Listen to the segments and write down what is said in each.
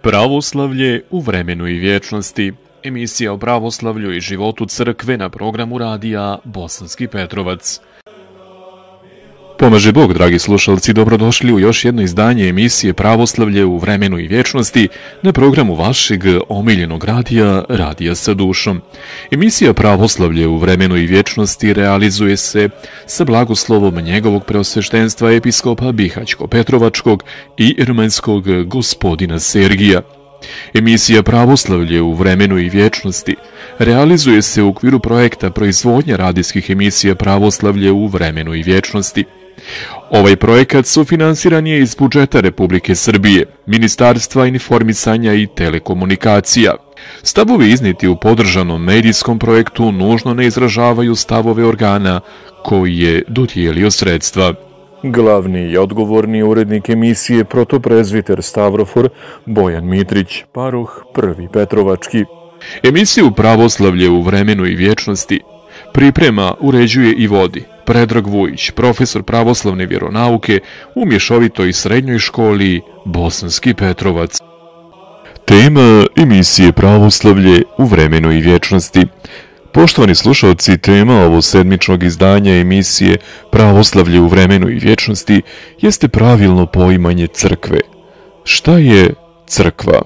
Pravoslavlje u vremenu i vječnosti. Emisija o pravoslavlju i životu crkve na programu radija Bosanski Petrovac. Pomaže Bog, dragi slušalci, dobrodošli u još jedno izdanje emisije Pravoslavlje u vremenu i vječnosti na programu vašeg omiljenog radija sa dušom. Emisija Pravoslavlje u vremenu i vječnosti realizuje se sa blagoslovom njegovog preosveštenstva episkopa Bihaćko-Petrovačkog i Ermenskog gospodina Sergija. Emisija Pravoslavlje u vremenu i vječnosti realizuje se u okviru projekta proizvodnja radijskih emisija Pravoslavlje u vremenu i vječnosti. Ovaj projekat sufinansiran je iz budžeta Republike Srbije, Ministarstva informisanja i telekomunikacija. Stavovi izniti u podržanom medijskom projektu nužno ne izražavaju stavove organa koji je dodijelio sredstva. Glavni i odgovorni urednik emisije protoprezviter Stavrofor Bojan Mitrić, paroh Prvi Petrovački. Emisiju Pravoslavlje u vremenu i vječnosti priprema, uređuje i vodi Predrag Vujić, profesor pravoslavne vjeronauke u mješovitoj srednjoj školi Bosanski Petrovac. Tema emisije Pravoslavlje u vremenu i vječnosti. Poštovani slušalci, tema ovog sedmičnog izdanja emisije Pravoslavlje u vremenu i vječnosti jeste pravilno poimanje crkve. Šta je crkva?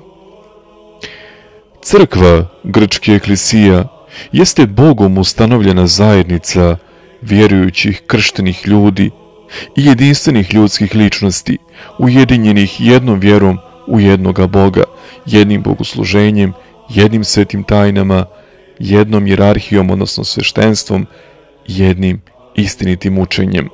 Crkva, grčki eklisija, jeste Bogom ustanovljena zajednica vjerujućih krštenih ljudi i jedinstvenih ljudskih ličnosti, ujedinjenih jednom vjerom u jednoga Boga, jednim bogosluženjem, jednim svetim tajnama, jednom hijerarhijom, odnosno sveštenstvom, jednim istinitim učenjem.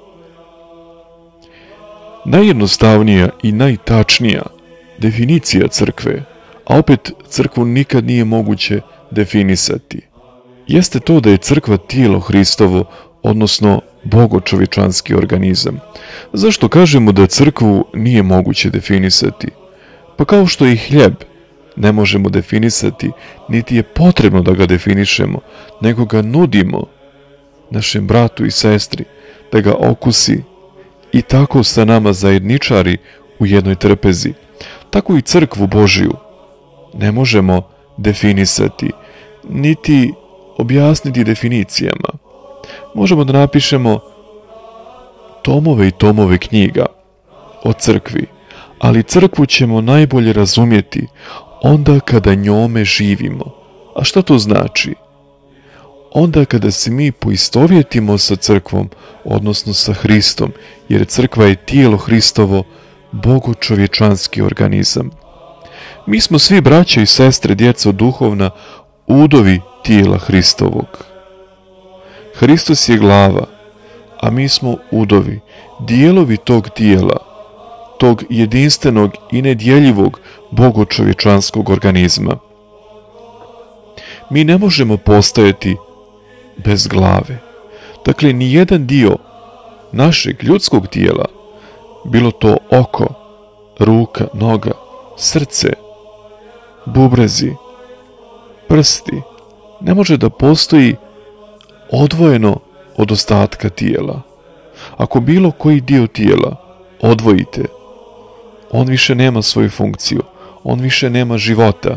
Najjednostavnija i najtačnija definicija crkve, a opet crkvu nikad nije moguće definisati, jeste to da je crkva tijelo Hristovo, odnosno bogočovječanski organizam. Zašto kažemo da crkvu nije moguće definisati? Pa kao što i hljeb ne možemo definisati, niti je potrebno da ga definišemo, nego ga nudimo našem bratu i sestri da ga okusi i tako sa nama zajedničari u jednoj trpezi. Tako i crkvu Božiju ne možemo definisati, niti objasniti definicijama. Možemo da napišemo tomove i tomove knjiga o crkvi, ali crkvu ćemo najbolje razumjeti onda kada njome živimo. A šta to znači? Onda kada se mi poistovjetimo sa crkvom, odnosno sa Hristom, jer crkva je tijelo Hristovo, bogočovječanski organizam. Mi smo svi braća i sestre, djeco duhovna, udovi tijela Hristovog. Hristos je glava, a mi smo udovi, dijelovi tog tijela, tog jedinstvenog i nedjeljivog bogočovječanskog organizma. Mi ne možemo postojati bez glave. Dakle, ni jedan dio našeg ljudskog tijela, bilo to oko, ruka, noga, srce, bubrezi, prsti, ne može da postoji odvojeno od ostatka tijela. Ako bilo koji dio tijela odvojite, on više nema svoju funkciju, on više nema života.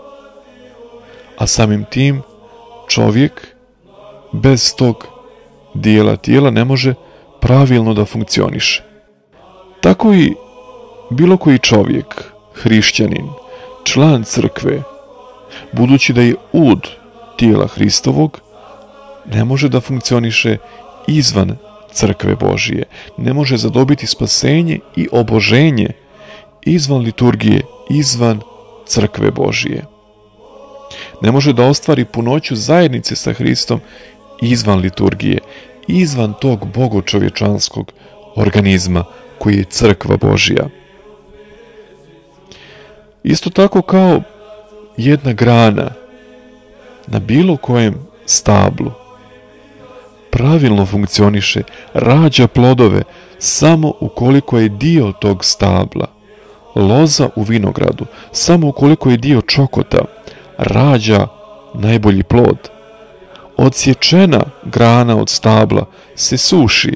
A samim tim čovjek bez tog dijela tijela ne može pravilno da funkcioniše. Tako i bilo koji čovjek, hrišćanin, član crkve, budući da je ud tijela Hristovog, ne može da funkcioniše izvan crkve Božije, ne može zadobiti spasenje i oboženje izvan liturgije, izvan crkve Božije. Ne može da ostvari punoću zajednice sa Hristom izvan liturgije, izvan tog bogočovječanskog organizma koji je crkva Božja. Isto tako kao jedna grana na bilo kojem stablu pravilno funkcioniše, rađa plodove samo ukoliko je dio tog stabla. Loza u vinogradu, samo ukoliko je dio čokota, rađa najbolji plod. Odsječena grana od stabla se suši.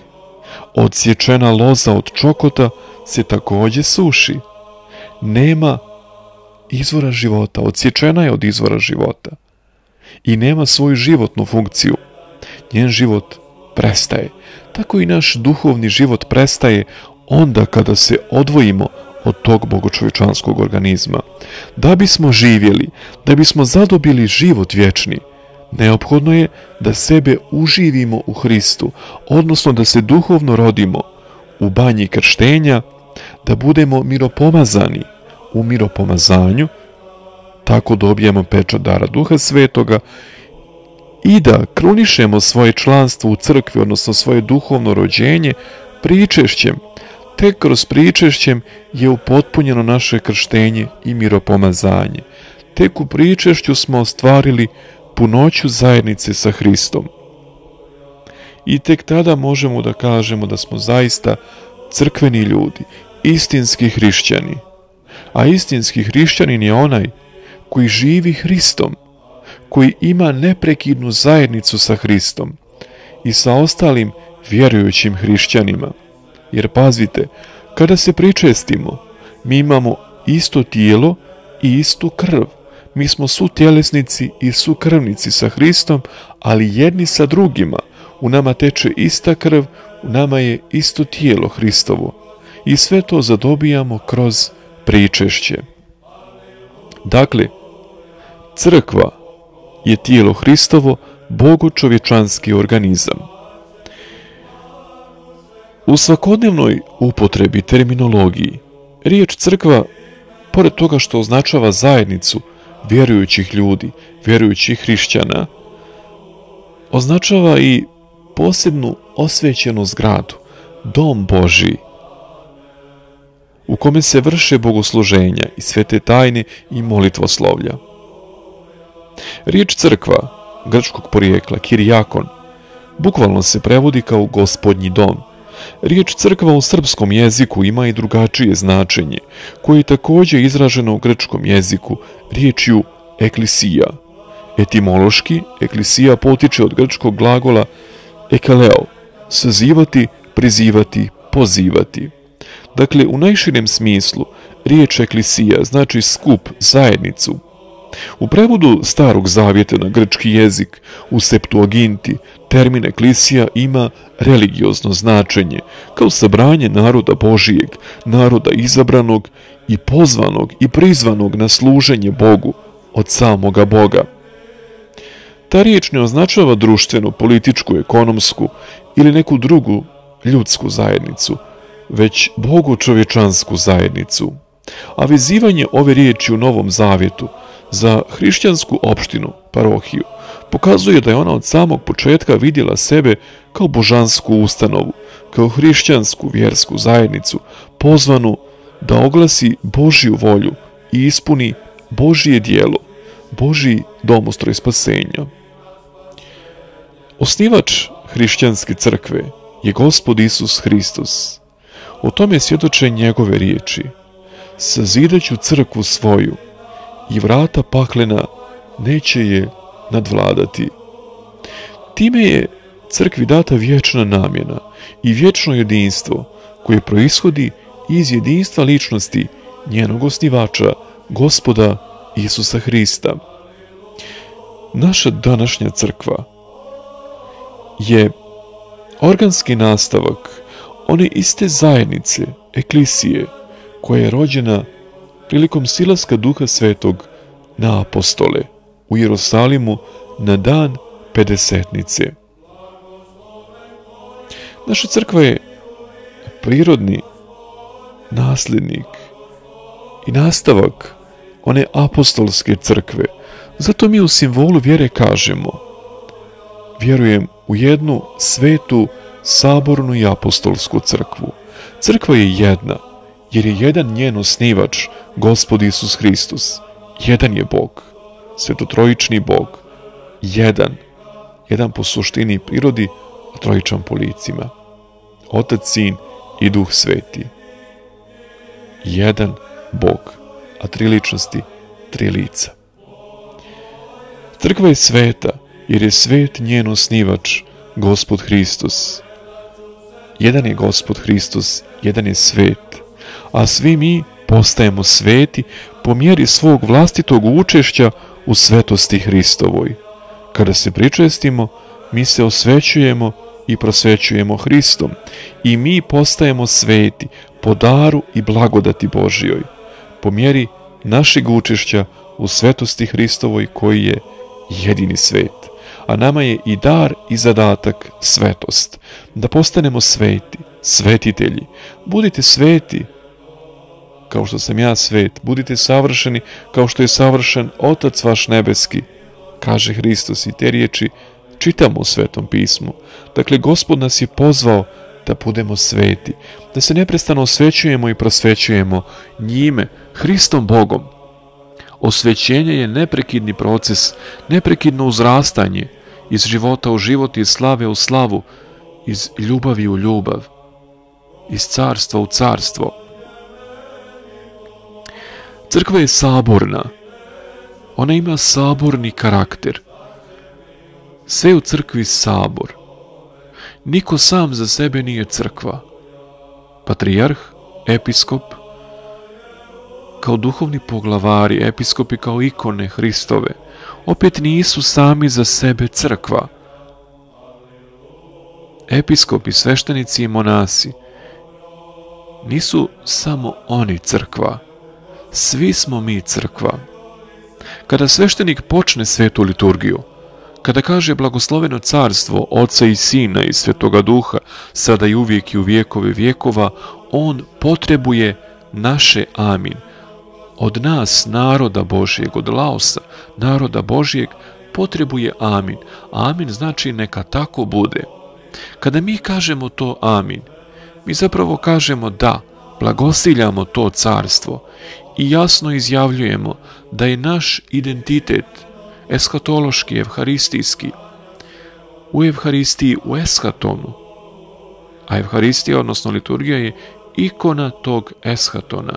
Odsječena loza od čokota se također suši. Nema izvora života, odsječena je od izvora života i nema svoju životnu funkciju. Njen život prestaje. Tako i naš duhovni život prestaje onda kada se odvojimo od tog bogočovječanskog organizma. Da bismo živjeli, da bismo zadobili život vječni, neophodno je da sebe uživimo u Hristu, odnosno da se duhovno rodimo u banji krštenja, da budemo miropomazani u miropomazanju, tako dobijemo pečat dara Duha Svetoga i da krunišemo svoje članstvo u crkvi, odnosno svoje duhovno rođenje pričešćem. Tek kroz pričešćem je upotpunjeno naše krštenje i miropomazanje. Tek u pričešću smo ostvarili punoću zajednice sa Hristom. I tek tada možemo da kažemo da smo zaista crkveni ljudi, istinski hrišćani. A istinski hrišćanin je onaj koji živi Hristom, koji ima neprekidnu zajednicu sa Hristom i sa ostalim vjerujućim hrišćanima. Jer pazite, kada se pričestimo, mi imamo isto tijelo i istu krv. Mi smo sutjelesnici i sukrvnici sa Hristom, ali jedni sa drugima. U nama teče ista krv, u nama je isto tijelo Hristovo. I sve to zadobijamo kroz pričešće. Dakle, crkva je tijelo Hristovo, bogočovječanski organizam. U svakodnevnoj upotrebi terminologiji, riječ crkva, pored toga što označava zajednicu vjerujućih ljudi, vjerujućih hrišćana, označava i posebnu osvećenu zgradu, dom Božji, u kome se vrše bogosluženja i svete tajne i molitvoslovlja. Riječ crkva, grčkog porijekla, kirijakon, bukvalno se prevodi kao gospodnji dom. Riječ crkva u srpskom jeziku ima i drugačije značenje, koje je također izraženo u grčkom jeziku riječju eklisija. Etimološki, eklisija potiče od grčkog glagola ekaleo, sazivati, prizivati, pozivati. Dakle, u najširem smislu, riječ eklisija znači skup, zajednicu. U prevodu Starog Zavjeta na grčki jezik, u Septuaginti, termin eklisija ima religiozno značenje, kao sabranje naroda Božijeg, naroda izabranog i pozvanog i prizvanog na služenje Bogu od samoga Boga. Ta riječ ne označava društvenu, političku, ekonomsku ili neku drugu ljudsku zajednicu, već bogočovječansku zajednicu. A vezivanje ove riječi u Novom Zavjetu za hrišćansku opštinu, parohiju, pokazuje da je ona od samog početka vidjela sebe kao božansku ustanovu, kao hrišćansku vjersku zajednicu, pozvanu da oglasi Božju volju i ispuni Božje djelo, Božji domostroj spasenja. Osnivač hrišćanske crkve je Gospod Isus Hristos. O tome svjedoče njegove riječi: sazidaću crkvu svoju i vrata paklena neće je nadvladati. Time je crkvi data vječna namjena i vječno jedinstvo koje proishodi iz jedinstva ličnosti njenog osnivača, Gospoda Isusa Hrista. Naša današnja crkva je organski nastavak one iste zajednice, eklisije, koja je rođena prilikom silaska Duha Svetog na apostole u Jerusalimu na dan Pedesetnice. Naša crkva je prirodni nasljednik i nastavak one apostolske crkve. Zato mi u simbolu vjere kažemo: vjerujem u jednu svetu, sabornu i apostolsku crkvu. Crkva je jedna, jer je jedan njen osnivač, Gospod Isus Hristos. Jedan je Bog, svetotrojični Bog. Jedan po suštini i prirodi, a trojičan po licima. Otac, Sin i Duh Sveti. Jedan Bog, a tri ličnosti, tri lica. Crkva je sveta, jer je svet njen osnivač, Gospod Hristos. Jedan je Gospod Hristos, jedan je svet, a svi mi postajemo sveti po mjeri svog vlastitog učešća u svetosti Hristovoj. Kada se pričestimo, mi se osvećujemo i prosvećujemo Hristom i mi postajemo sveti po daru i blagodati Božjoj, po mjeri našeg učešća u svetosti Hristovoj koji je jedini svet. A nama je i dar i zadatak svetost, da postanemo sveti, svetitelji. Budite sveti kao što sam ja svet, budite savršeni kao što je savršen Otac vaš nebeski, kaže Hristos, i te riječi čitamo u Svetom pismu. Dakle, Gospod nas je pozvao da budemo sveti, da se neprestano osvećujemo i prosvećujemo njime, Hristom Bogom. Osvećenje je neprekidni proces, neprekidno uzrastanje iz života u život, iz slave u slavu, iz ljubavi u ljubav, iz carstva u carstvo. Crkva je saborna. Ona ima saborni karakter. Sve u crkvi sabor. Niko sam za sebe nije crkva. Patrijarh, episkop, kao duhovni poglavari, episkopi kao ikone Hristove, opet nisu sami za sebe crkva. Episkopi, sveštenici i monasi nisu samo oni crkva. Svi smo mi crkva. Kada sveštenik počne svetu liturgiju, kada kaže blagosloveno carstvo Oca i Sina i Svetoga Duha, sada i uvijek i u vjekove vjekova, on potrebuje naše amin. Od nas, naroda Božjeg, od Laosa, naroda Božjeg, potrebuje amin. Amin znači neka tako bude. Kada mi kažemo to amin, mi zapravo kažemo da, blagosiljamo to carstvo i jasno izjavljujemo da je naš identitet eskatološki, evharistijski, u evharistiji, u eskatonu, a evharistija, odnosno liturgija, je ikona tog eskatona.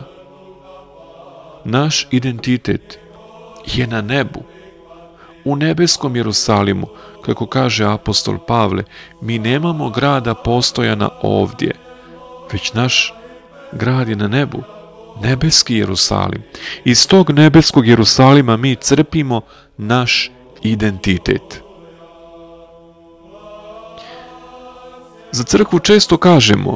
Naš identitet je na nebu, u nebeskom Jerusalimu, kako kaže apostol Pavle, mi nemamo grada postojana ovdje, već naš grad je na nebu, nebeski Jerusalim. Iz tog nebeskog Jerusalima mi crpimo naš identitet. Za crkvu često kažemo,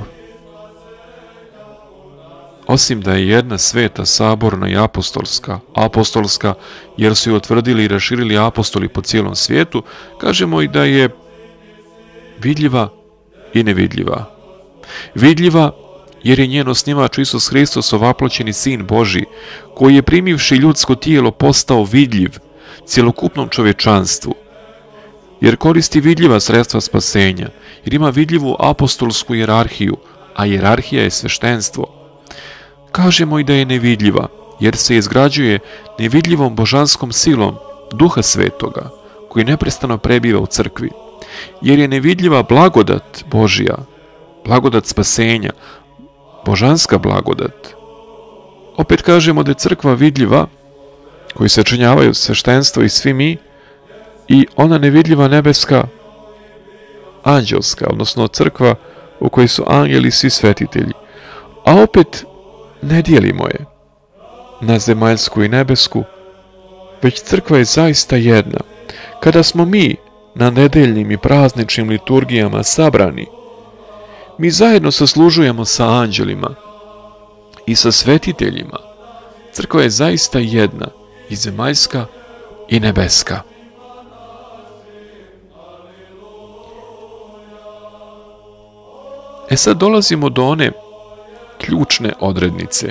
osim da je jedna sveta, saborna i apostolska, jer su je utvrdili i raširili apostoli po cijelom svijetu, kažemo i da je vidljiva i nevidljiva. Vidljiva jer je njen osnivač Isus Hristos, ovaploćeni Sin Božji, koji je primivši ljudsko tijelo postao vidljiv cjelokupnom čovječanstvu, jer koristi vidljiva sredstva spasenja, jer ima vidljivu apostolsku hijerarhiju, a hijerarhija je sveštenstvo. Kažemo i da je nevidljiva, jer se izgrađuje nevidljivom božanskom silom Duha Svetoga, koji neprestano prebiva u crkvi, jer je nevidljiva blagodat Božja, blagodat spasenja, božanska blagodat. Opet kažemo da je crkva vidljiva, koji se činjavaju sveštenstvo i svi mi, i ona nevidljiva nebeska, anđelska, odnosno crkva u kojoj su anđeli i svi svetitelji. A opet ne dijelimo je na zemaljsku i nebesku, već crkva je zaista jedna. Kada smo mi na nedeljnim i prazničnim liturgijama sabrani, mi zajedno saslužujemo sa anđelima i sa svetiteljima. Crkva je zaista jedna, i zemaljska i nebeska. Sad dolazimo do one ključne odrednice.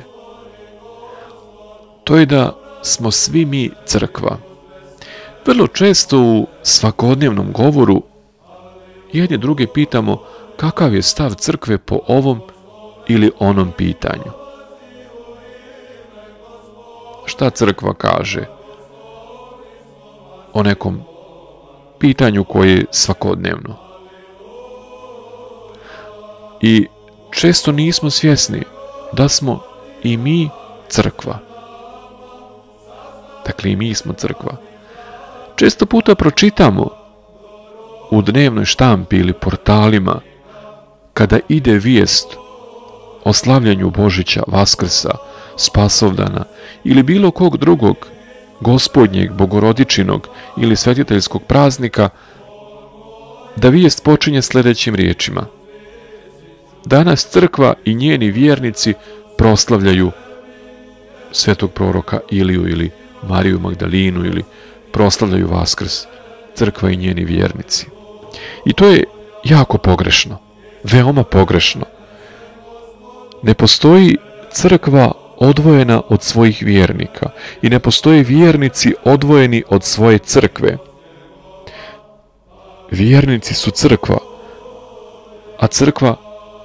To je da smo svi mi crkva. Vrlo često u svakodnevnom govoru jedni druge pitamo kakav je stav crkve po ovom ili onom pitanju. Šta crkva kaže o nekom pitanju koje je svakodnevno? I često nismo svjesni da smo i mi crkva. Dakle, i mi smo crkva. Često puta pročitamo u dnevnoj štampi ili portalima, kada ide vijest o slavljenju Božića, Vaskrsa, Spasovdana ili bilo kog drugog gospodnjeg, bogorodičinog ili svetiteljskog praznika, da vijest počinje sljedećim riječima. Danas crkva i njeni vjernici proslavljaju svetog proroka Iliju ili Mariju Magdalinu ili proslavljaju Vaskrs, crkva i njeni vjernici. I to je jako pogrešno, veoma pogrešno. Ne postoji crkva odvojena od svojih vjernika i ne postoje vjernici odvojeni od svoje crkve. Vjernici su crkva, a crkva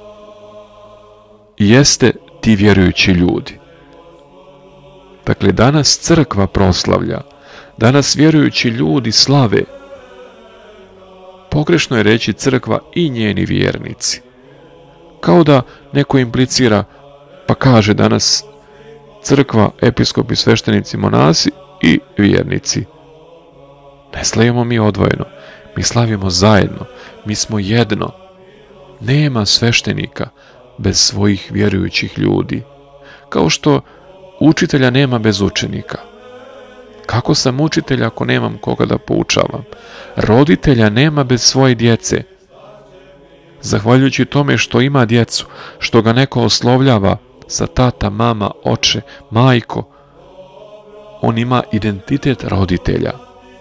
jeste ti vjerujući ljudi. Dakle, danas crkva proslavlja, danas vjerujući ljudi slave. Pogrešno je reći crkva i njeni vjernici. Kao da neko implicira pa kaže danas crkva, episkopi, sveštenici, monasi i vjernici. Ne slavimo mi odvojeno, mi slavimo zajedno, mi smo jedno. Nema sveštenika bez svojih vjerujućih ljudi. Kao što učitelja nema bez učenika. Kako sam učitelj ako nemam koga da poučavam? Roditelja nema bez svoje djece. Zahvaljujući tome što ima djecu, što ga neko oslovljava sa tata, mama, oče, majko, on ima identitet roditelja.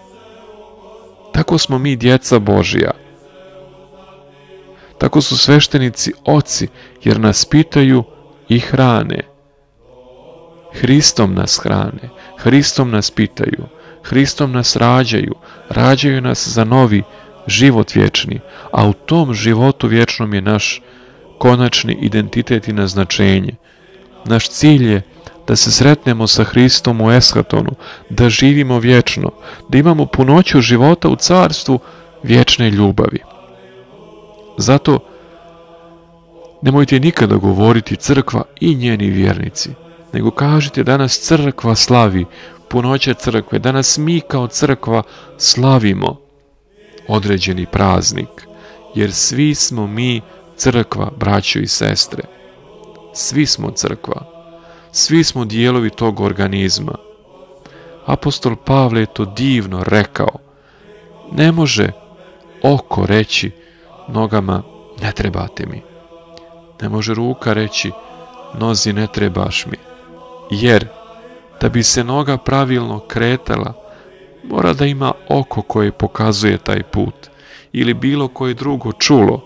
Tako smo mi djeca Božija. Tako su sveštenici oci, jer nas pitaju i hrane. Hristom nas hrane, Hristom nas pitaju, Hristom nas rađaju, rađaju nas za novi život vječni, a u tom životu vječnom je naš konačni identitet i naznačenje. Naš cilj je da se sretnemo sa Hristom u eshatonu, da živimo vječno, da imamo punoću života u carstvu vječne ljubavi. Zato nemojte nikada govoriti crkva i njeni vjernici, nego kažite danas crkva slavi, punoća crkve, danas mi kao crkva slavimo određeni praznik, jer svi smo mi crkva, braćo i sestre. Svi smo crkva, svi smo dijelovi tog organizma. Apostol Pavle je to divno rekao. Ne može oko reći nogama ne trebate mi. Ne može ruka reći nozi ne trebaš mi. Jer da bi se noga pravilno kretala, mora da ima oko koje pokazuje taj put ili bilo koje drugo čulo.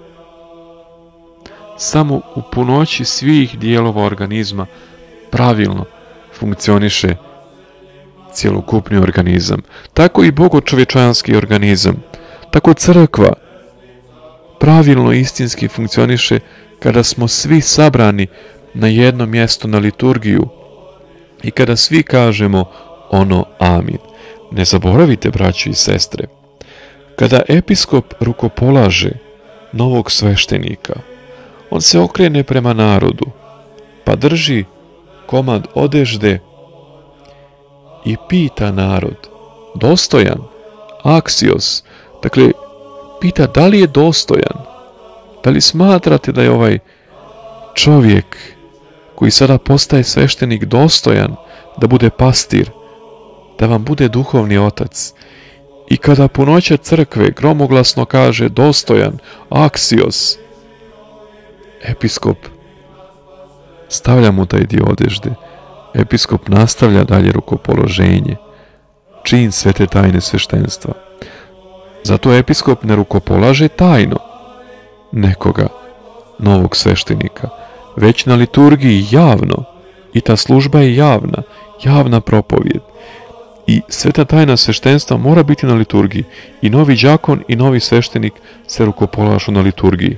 Samo u punoći svih dijelova organizma pravilno funkcioniše cjelokupni organizam. Tako i bogočovječanski organizam. Tako crkva pravilno istinski funkcioniše kada smo svi sabrani na jedno mjesto na liturgiju i kada svi kažemo ono amin. Ne zaboravite, braći i sestre, kada episkop rukopolaže novog sveštenika, on se okrene prema narodu, pa drži komad odežde i pita narod, dostojan, aksios, dakle, pita da li je dostojan, da li smatrate da je ovaj čovjek koji sada postaje sveštenik dostojan da bude pastir, da vam bude duhovni otac. I kada punoća crkve gromoglasno kaže dostojan, aksios, episkop stavlja mu taj dio odežde. Episkop nastavlja dalje rukopoloženje, čin svete tajne sveštenstva. Zato episkop ne rukopolaže tajno nekoga novog sveštenika, već na liturgiji javno. I ta služba je javna, javna propovjed. I sveta tajna sveštenstva mora biti na liturgiji. I novi đakon i novi sveštenik se rukopolažu na liturgiji.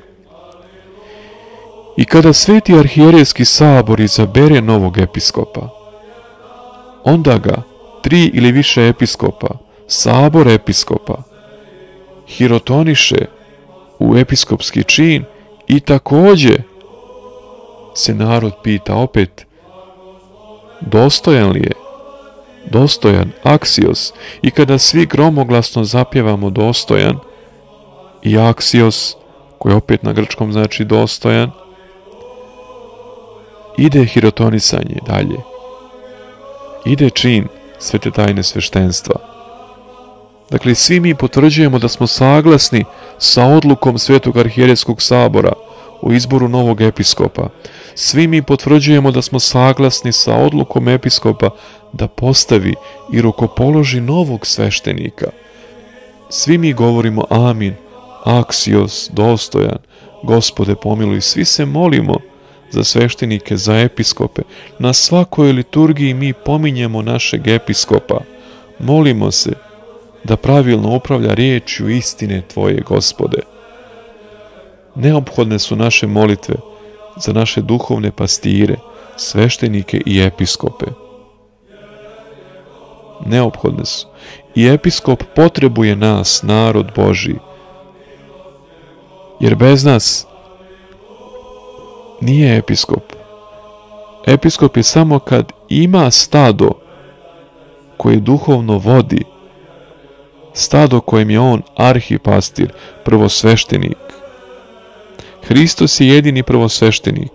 I kada sveti arhijerejski sabor izabere novog episkopa, onda ga 3 ili više episkopa, sabor episkopa, hirotoniše u episkopski čin i također se narod pita opet dostojan li je, dostojan, aksios. I kada svi gromoglasno zapjevamo dostojan i aksios, koji opet na grčkom znači dostojan, ide hirotonisanje dalje. Ide čin svete tajne sveštenstva. Dakle, svi mi potvrđujemo da smo saglasni sa odlukom Svetog arhijerejskog sabora o izboru novog episkopa. Svi mi potvrđujemo da smo saglasni sa odlukom episkopa da postavi i rukopoloži novog sveštenika. Svi mi govorimo amin, aksios, dostojan, Gospode pomiluj. Svi se molimo za sveštenike, za episkope. Na svakoj liturgiji mi pominjemo našeg episkopa. Molimo se da pravilno upravlja riječju istine Tvoje, Gospode. Neophodne su naše molitve za naše duhovne pastire, sveštenike i episkope. Neophodne su. I episkop potrebuje nas, narod Božji. Jer bez nas nije episkop. Episkop je samo kad ima stado koje duhovno vodi, stado kojem je on arhipastir, prvosveštenik. Hristos je jedini prvosveštenik.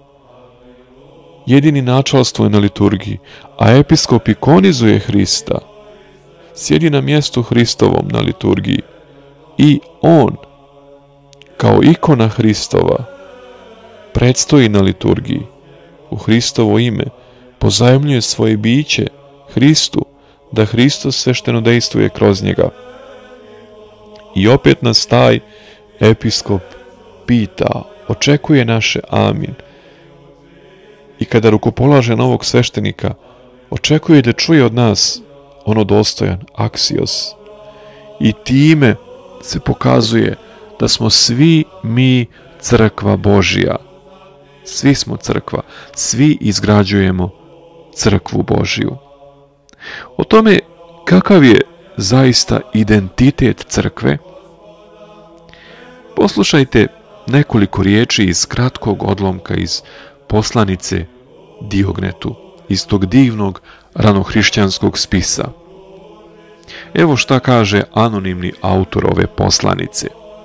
Jedini načalstvuje na liturgiji, a episkop ikonizuje Hrista. Sjedi na mjestu Hristovom na liturgiji i on, kao ikona Hristova, predstoji na liturgiji. U Hristovo ime pozajemljuje svoje biće Hristu, da Hristos svešteno dejstvuje kroz njega. I opet nas taj episkop pita, očekuje naše amin. I kada rukopolaže novog sveštenika, očekuje da čuje od nas ono dostojan aksios. I time se pokazuje da smo svi mi crkva Božja. Svi smo crkva, svi izgrađujemo crkvu Božju. O tome kakav je zaista identitet crkve, poslušajte nekoliko riječi iz kratkog odlomka iz poslanice Diognetu, iz tog divnog ranohrišćanskog spisa. Evo šta kaže anonimni autor ove poslanice.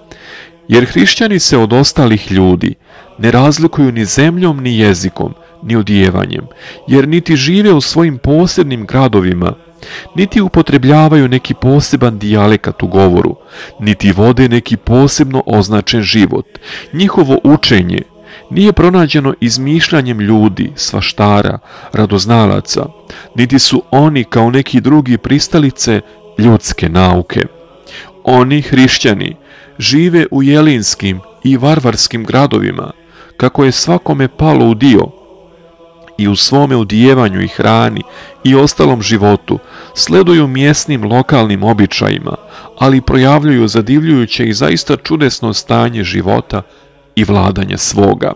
Jer hrišćani se od ostalih ljudi ne razlikuju ni zemljom, ni jezikom, ni odjevanjem, jer niti žive u svojim posebnim gradovima, niti upotrebljavaju neki poseban dijalekat u govoru, niti vode neki posebno označen život. Njihovo učenje nije pronađeno izmišljanjem ljudi, svaštara, radoznalaca, niti su oni kao neki drugi pristalice ljudske nauke. Oni, hrišćani, žive u jelinskim i varvarskim gradovima, kako je svakome palo u dio, i u svome odijevanju i hrani i ostalom životu sleduju mjesnim lokalnim običajima, ali projavljuju zadivljujuće i zaista čudesno stanje života i vladanja svoga.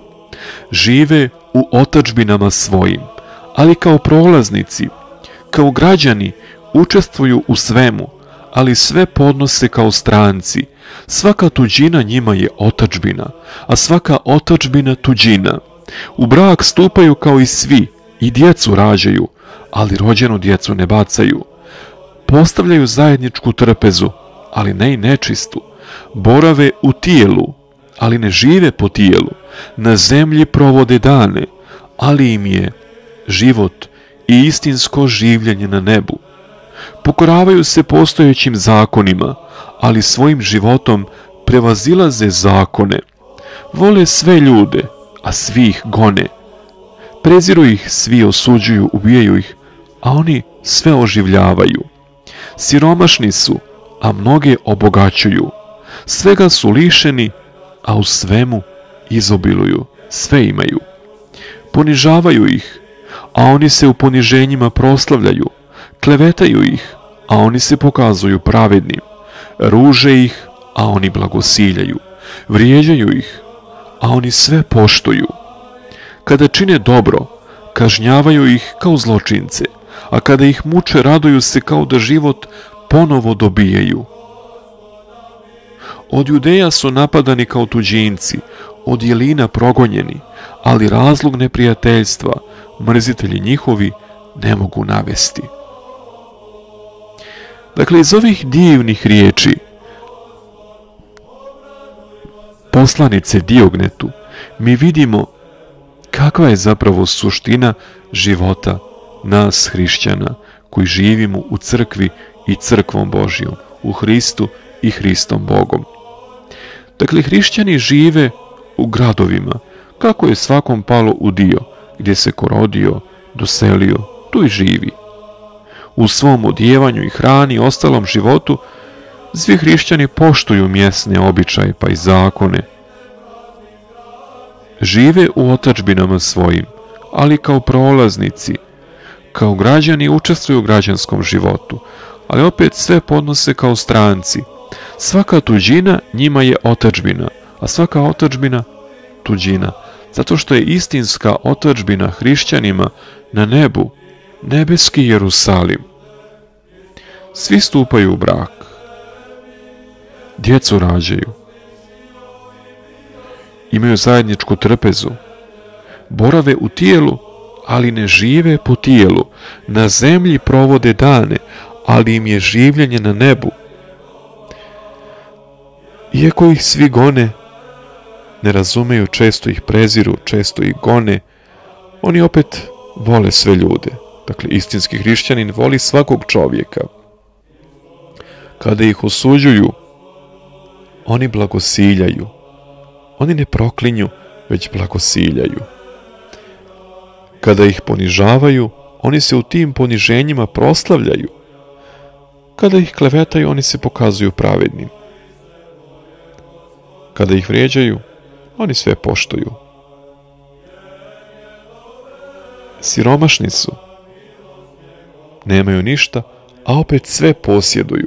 Žive u otadžbinama svojim, ali kao prolaznici, kao građani učestvuju u svemu, ali sve podnose kao stranci. Svaka tuđina njima je otadžbina, a svaka otadžbina tuđina. U brak stupaju kao i svi i djecu rađaju, ali rođenu djecu ne bacaju. Postavljaju zajedničku trpezu, ali ne i nečistu. Borave u tijelu, ali ne žive po tijelu. Na zemlji provode dane, ali im je život i istinsko življenje na nebu. Pokoravaju se postojećim zakonima, ali svojim životom prevazilaze zakone. Vole sve ljude, a svi ih gone. Preziru ih, svi osuđuju, ubijaju ih, a oni sve oživljavaju. Siromašni su, a mnoge obogaćuju. Svega su lišeni, a u svemu izobiluju, sve imaju. Ponižavaju ih, a oni se u poniženjima proslavljaju. Klevetaju ih, a oni se pokazuju pravednim. Ruže ih, a oni blagosiljaju. Vrijeđaju ih, a oni sve poštuju. Kada čine dobro, kažnjavaju ih kao zločince, a kada ih muče, raduju se kao da život ponovo dobijaju. Od Judeja su napadani kao tuđinci, od Jelina progonjeni, ali razlog neprijateljstva mrzitelji njihovi ne mogu navesti. Dakle, iz ovih divnih riječi poslanice Diognetu mi vidimo kakva je zapravo suština života nas hrišćana koji živimo u crkvi i crkvom Božjom, u Hristu i Hristom Bogom. Dakle, hrišćani žive u gradovima, kako je svakom palo u dio, gdje se ko rodio, doselio, tu i živi. U svom odjevanju i hrani i ostalom životu, svi hrišćani poštuju mjesne običaje pa i zakone. Žive u otadžbinama svojim, ali kao prolaznici, kao građani učestvuju u građanskom životu, ali opet sve podnose kao stranci. Svaka tuđina njima je otadžbina, a svaka otadžbina tuđina, zato što je istinska otadžbina hrišćanima na nebu, nebeski Jerusalim. Svi stupaju u brak, djecu rađaju, imaju zajedničku trpezu, borave u tijelu, ali ne žive po tijelu, na zemlji provode dane, ali im je življenje na nebu. Iako ih svi gone, ne razumeju, često ih preziru, često ih gone, oni opet vole sve ljude. Dakle, istinski hrišćanin voli svakog čovjeka. Kada ih osuđuju, oni blagosiljaju. Oni ne proklinju, već blagosiljaju. Kada ih ponižavaju, oni se u tim poniženjima proslavljaju. Kada ih klevetaju, oni se pokazuju pravednim. Kada ih vrijeđaju, oni sve poštuju. Siromašni su, nemaju ništa, a opet sve posjeduju.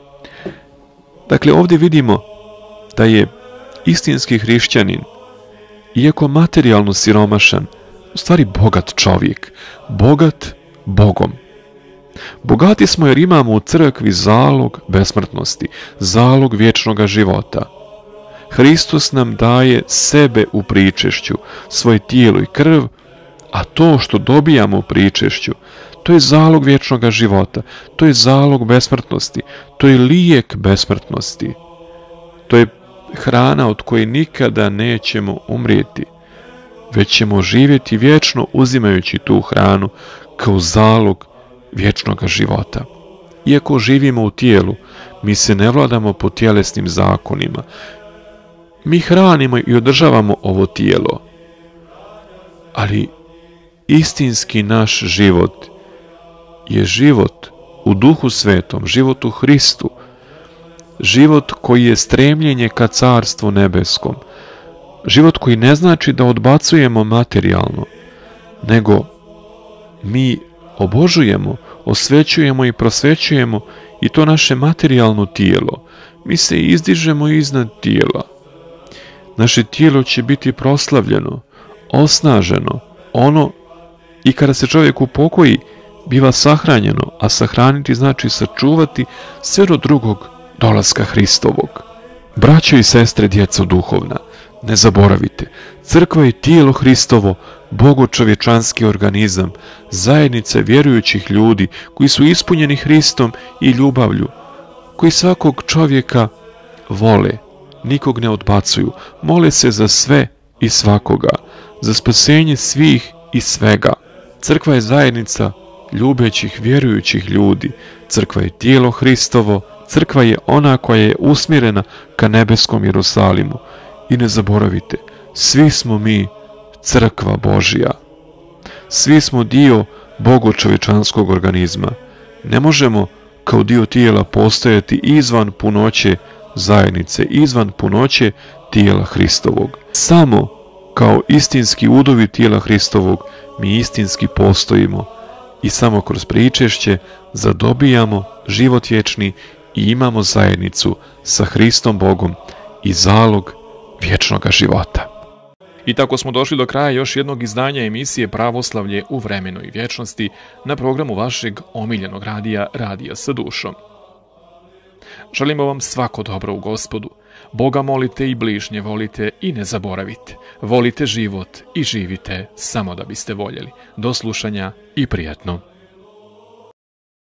Dakle, ovdje vidimo da je istinski hrišćanin, iako materijalno siromašan, u stvari bogat čovjek, bogat Bogom. Bogati smo jer imamo u crkvi zalog besmrtnosti, zalog vječnoga života. Hristos nam daje sebe u pričešću, svoje tijelo i krv, a to što dobijamo u pričešću, to je zalog vječnoga života, to je zalog besmrtnosti, to je lijek besmrtnosti, to je hrana od koje nikada nećemo umrijeti, već ćemo živjeti vječno uzimajući tu hranu kao zalog vječnoga života. Iako živimo u tijelu, mi se ne vladamo po tjelesnim zakonima. Mi hranimo i održavamo ovo tijelo, ali istinski naš život je život u Duhu Svetom, život u Hristu, život koji je stremljenje ka Carstvu nebeskom, život koji ne znači da odbacujemo materijalno, nego mi obožujemo, osvećujemo i prosvećujemo i to naše materijalno tijelo. Mi se izdižemo iznad tijela. Naše tijelo će biti proslavljeno, osnaženo, ono i kada se čovjek upokoji biva sahranjeno, a sahraniti znači sačuvati sve do drugog dolaska Hristovog. Braćo i sestre, djeco duhovna, ne zaboravite, crkva je tijelo Hristovo, bogočovječanski organizam, zajednica vjerujućih ljudi koji su ispunjeni Hristom i ljubavlju, koji svakog čovjeka vole, nikog ne odbacuju, mole se za sve i svakoga, za spasenje svih i svega. Crkva je zajednica ljubećih, vjerujućih ljudi, crkva je tijelo Hristovo, crkva je ona koja je usmjerena ka nebeskom Jerusalimu. I ne zaboravite, svi smo mi crkva Božja. Svi smo dio bogočovječanskog organizma. Ne možemo kao dio tijela postojati izvan punoće zajednice, izvan punoće tijela Hristovog. Samo kao istinski udovi tijela Hristovog mi istinski postojimo i samo kroz pričešće zadobijamo život vječni i imamo zajednicu sa Hristom Bogom i zalog vječnoga života. I tako smo došli do kraja još jednog izdanja emisije Pravoslavlje u vremenu i vječnosti na programu vašeg omiljenog radija, Radija sa dušom. Želimo vam svako dobro u Gospodu. Boga molite i bližnje volite i ne zaboravite. Volite život i živite samo da biste voljeli. Do slušanja i prijatno.